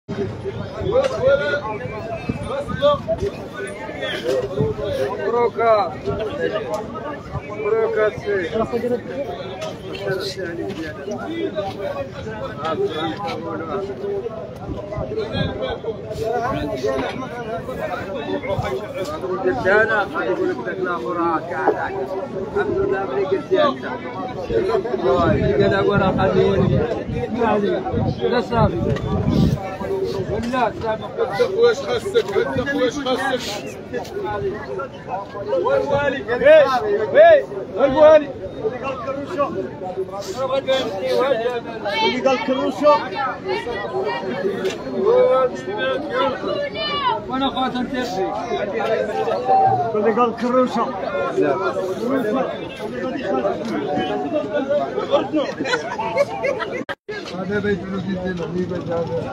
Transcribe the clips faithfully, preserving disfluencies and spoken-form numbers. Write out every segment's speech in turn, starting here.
مبروكة مبروكة انا غادي يقول لك ذاك الاخر راه كاع الحمد لله ملي قلت انت انا وانا غادي لا صافي لا صافي واش خاصك انت واش خاصك والوالي وي والوالي اللي قال كروشه وانا خاطر تربي اللي قال كروشه هذا بيت الوزير اللي بيت هذا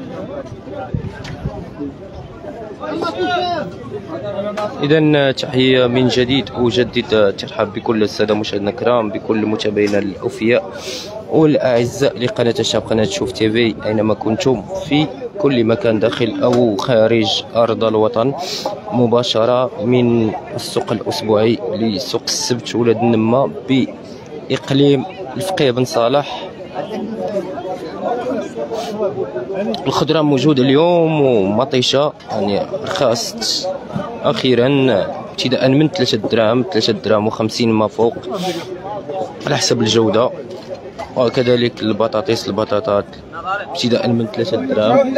إذا تحية من جديد، أجدد الترحاب بكل السادة مشاهدينا الكرام، بكل متابعينا الأوفياء والأعزاء لقناة الشاب، قناة شوف تيفي، أينما كنتم في كل مكان داخل أو خارج أرض الوطن، مباشرة من السوق الأسبوعي لسوق السبت ولاد النمة بإقليم الفقيه بن صالح. الخضرة موجودة اليوم ومطيشة يعني رخصت أخيرا ابتداء من ثلاثة دراهم ثلاثة دراهم وخمسين ما فوق على حسب الجودة، وكذلك البطاطس البطاطات ابتداء من ثلاثة دراهم.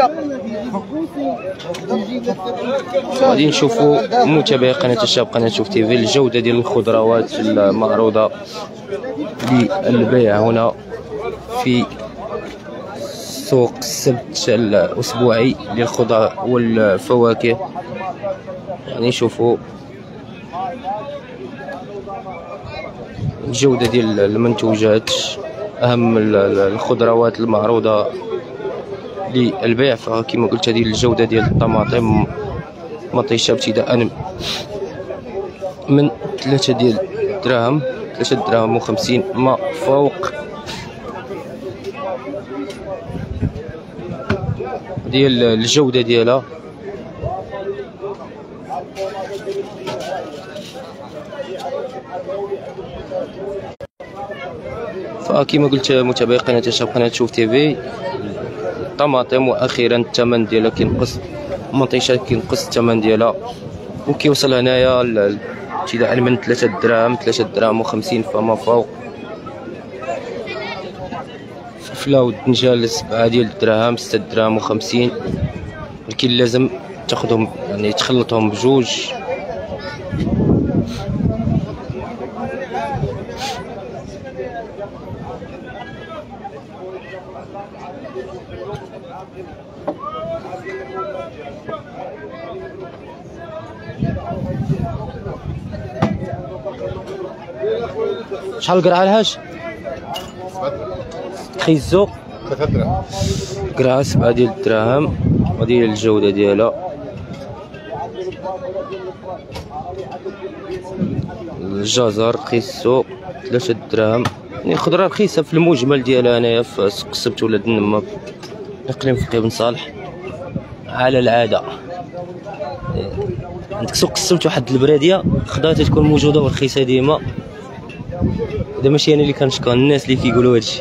غادي نشوفوا متابعي قناة الشاب قناة شوف تيفي الجودة ديال الخضروات المعروضة للبيع هنا في سوق السبت الأسبوعي للخضار والفواكه. يعني نشوفوا الجودة ديال المنتوجات، أهم الخضروات المعروضة للبيع. فكما قلت هذه الجودة ديال الطماطم مطيشة ابتداء من ثلاثة ديال دراهم ثلاثة دراهم وخمسين ما فوق ديال الجودة ديالها. فكما قلت متابعي قناة الشاب قناة شوف تيفي، الطماطم واخيرا الثمن ديالها كينقص، المطيشة كينقص الثمن ديالها وكيوصل هنايا ابتداء من ثلاثة دراهم ثلاثة دراهم وخمسين فما فوق. الفلفلة والدنجال سبعة ديال الدراهم ستة دراهم وخمسين، ولكن لازم تاخذهم يعني تخلطهم بجوج. شحال القرعة الحاج؟ خيزو ثلاثة دراهم قرعة سبعة ديال الدراهم، وهذه الجودة ديالها. الجزر خيزو ثلاثة دراهم، يعني خضرة رخيصة في المجمل ديالها هنايا في سوق السبت ولاد النمة إقليم فقيه بن صالح على العادة. عندك سوق السبت واحد البرادية خضرة تكون موجودة ورخيصة ديما. هذا ماشي انا اللي كنشكر، الناس اللي كيقولوا هادشي.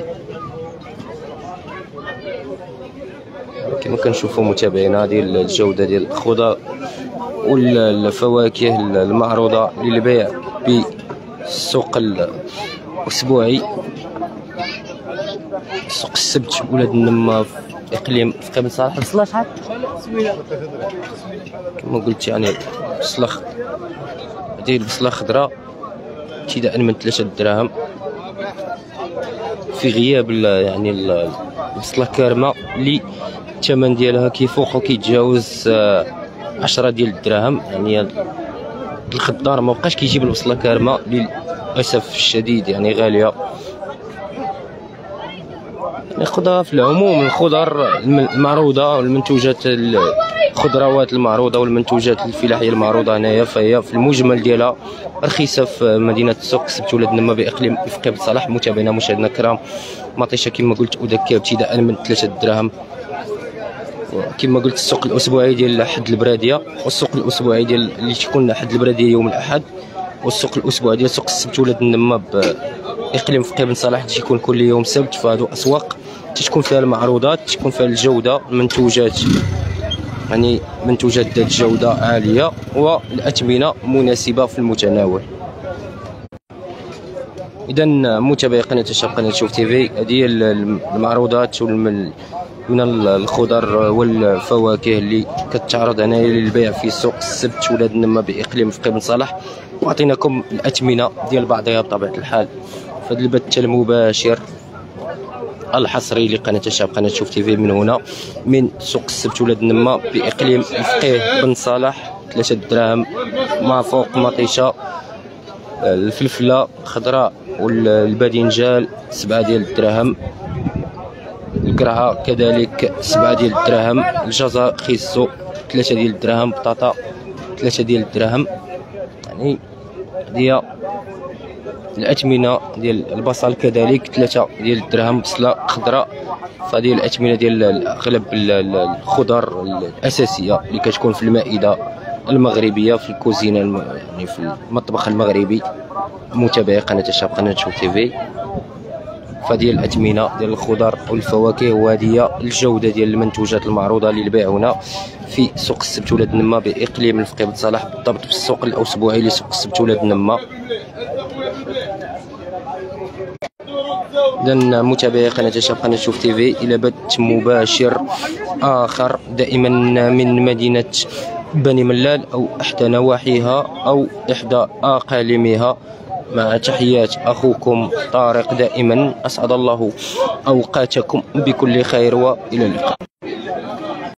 كما كنشوفوا متابعينا هذه الجوده ديال الخضر والفواكه المعروضه للبيع بالسوق الاسبوعي سوق السبت ولاد النمة في اقليم فقيه بن صالح. البصله شحال؟ كما قلت يعني بصله، هذه البصله خضراء ابتداء من ثلاثة دراهم في غياب يعني البصله كارمه اللي الثمن ديالها كيفوق وكيتجاوز عشرة ديال الدراهم. يعني الخضار ما بقاش كيجيب البصله كارمه للاسف الشديد، يعني غاليه. الخضار في العموم الخضر المعروضه والمنتوجات الخضروات المعروضه والمنتوجات الفلاحيه المعروضه هنايا فهي في المجمل ديالها رخيصه في مدينه السوق السبت ولاد النمة باقليم فقيه بن صالح. متابعينا مشاهدينا الكرام، مطيشه كما قلت ودكه ابتداء من ثلاثة دراهم كما قلت السوق الاسبوعي ديال حد البراديه، والسوق الاسبوعي ديال اللي تيكون حد البراديه يوم الاحد، والسوق الاسبوعي ديال سوق السبت ولاد النما باقليم فقيه بن صلاح تيكون كل يوم سبت. فهادو اسواق تتكون فيها المعروضات، تكون فيها الجوده، المنتوجات يعني منتوجات ذات جوده عاليه والاثمنه مناسبه في المتناول. اذا متابعي قناه الشاب قناه شوف تيفي، هذه المعروضات من الخضر والفواكه اللي كتعرض هنايا للبيع في سوق السبت ولاد النما باقليم فقيه بن صلاح، وعطيناكم الاثمنه ديال بعضها بطبيعه الحال في هذا البث المباشر الحصري لقناه الشاب قناه شوف تيفي من هنا من سوق السبت ولاد النما باقليم فقيه بن صلاح. ثلاثة دراهم مع فوق مطيشه، الفلفله خضراء والباذنجان سبعة ديال الدراهم، القرعه كذلك سبعة ديال الدراهم، الجزر خيسو ثلاثة ديال الدراهم، بطاطا ثلاثة ديال الدراهم. يعني هي الاثمنه ديال البصل كذلك ثلاثة ديال الدراهم، بصله خضراء. فهذه الاثمنه ديال اغلب الخضر الاساسيه اللي كتكون في المائده المغربيه في الكوزينه يعني في المطبخ المغربي. متابعي قناه الشاب قناه شوف تيفي، فهذه الاثمنه ديال الخضر والفواكه، وهذه الجوده ديال المنتوجات المعروضه للبيع هنا في سوق السبت ولاد النما باقليم الفقيه بن صلاح، بالضبط في السوق الاسبوعي لسوق السبت ولاد النما. اذا متابعي قناه الشاب قناه شوف تيفي، الى بث مباشر اخر دائما من مدينه بني ملال او احدى نواحيها او احدى اقاليمها، مع تحيات اخوكم طارق. دائما اسعد الله اوقاتكم بكل خير والى اللقاء.